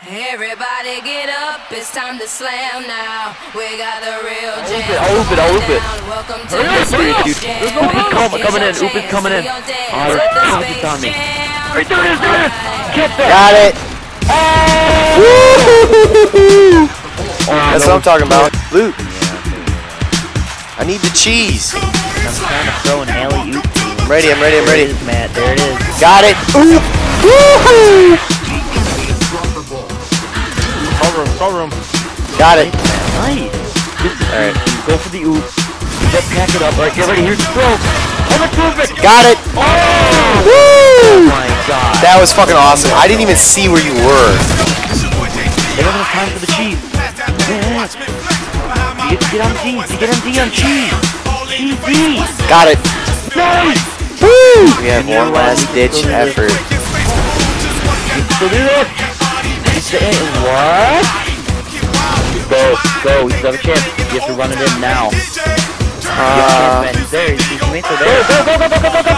Everybody get up, it's time to slam now. We got the real jam. I'll loop it. Welcome to Hurry up, the dude. Coming in, Oop is coming in. Oh, it's on me. Right there it is, Get there. Got it. Woo! That's what I'm talking about. Loot. I need the cheese. I'm trying to throw an alley-oop. I'm ready. There it is, Matt. There it is. Got it. Oop. Woohoo! Cover him. Got it. Nice. Alright. Go for the oop. Pack it up. Alright, get ready. Here's the throw. Got it. Oh! Woo! My God. That was fucking awesome. I didn't even see where you were. They don't have time for the cheese. Yeah. You get on D. You get on D on cheese. D. Got it. Nice. Woo! We have one last ditch effort. Still do it. What? Go. You still have a chance. You have to run it in now. He's there. He's there. Go.